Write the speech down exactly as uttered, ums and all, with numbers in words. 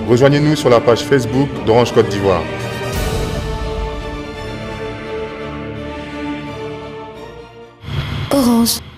Rejoignez-nous sur la page Facebook d'Orange Côte d'Ivoire. Orange.